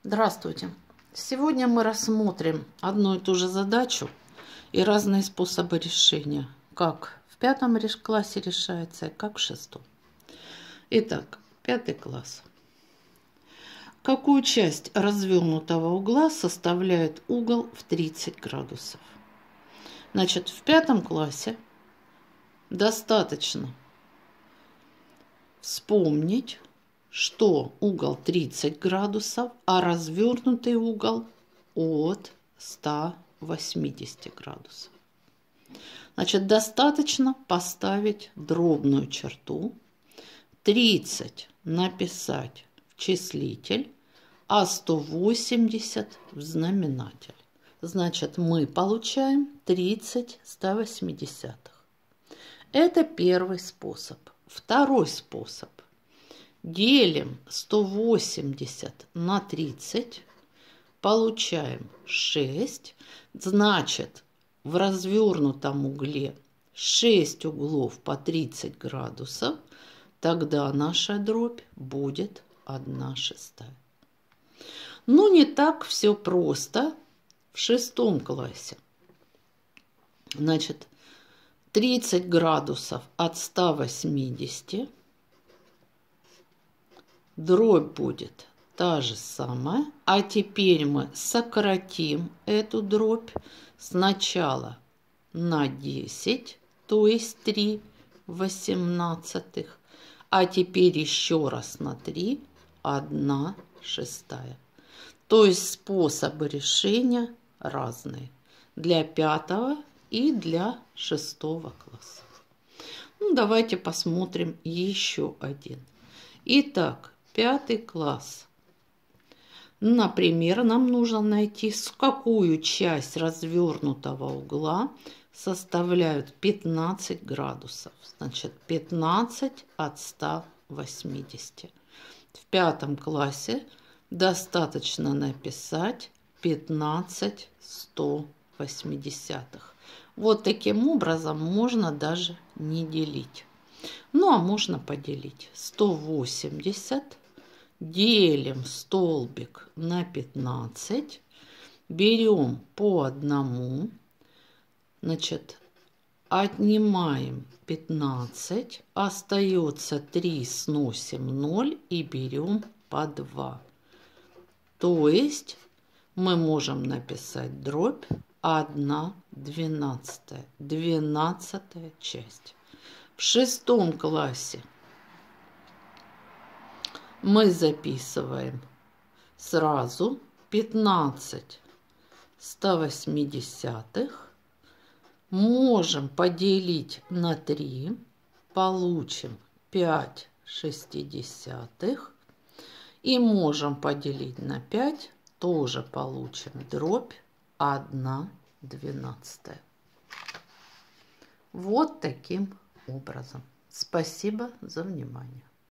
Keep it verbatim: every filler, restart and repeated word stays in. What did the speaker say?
Здравствуйте! Сегодня мы рассмотрим одну и ту же задачу и разные способы решения, как в пятом классе решается и как в шестом. Итак, пятый класс. Какую часть развернутого угла составляет угол в тридцать градусов? Значит, в пятом классе достаточно вспомнить, что угол тридцать градусов, а развернутый угол от ста восьмидесяти градусов. Значит, достаточно поставить дробную черту, тридцать написать в числитель, а сто восемьдесят в знаменатель. Значит, мы получаем тридцать ста восьмидесятых. Это первый способ. Второй способ. Делим сто восемьдесят на тридцать, получаем шесть. Значит, в развернутом угле шесть углов по тридцать градусов, тогда наша дробь будет одна шестая. Но не так все просто в шестом классе. Значит, тридцать градусов от ста восьмидесяти. Дробь будет та же самая. А теперь мы сократим эту дробь сначала на десять, то есть три восемнадцатых. А теперь еще раз на три, одна шестая. То есть способы решения разные для пятого и для шестого класса. Ну, давайте посмотрим еще один. Итак, пятый класс. Например, нам нужно найти, какую часть развернутого угла составляют пятнадцать градусов. Значит, пятнадцать от ста восьмидесяти. В пятом классе достаточно написать пятнадцать сто восьмидесятых. Вот таким образом можно даже не делить. Ну, а можно поделить. сто восемьдесят делим столбик на пятнадцать. Берем по одному. Значит, отнимаем пятнадцать. Остается три, сносим ноль и берем по два. То есть мы можем написать дробь одна двенадцатая. Двенадцатая часть. В шестом классе мы записываем сразу пятнадцать ста восьмидесятых. Можем поделить на три. Получим пять шестидесятых. И можем поделить на пять. Тоже получим дробь одна двенадцатая. Вот таким образом. Спасибо за внимание.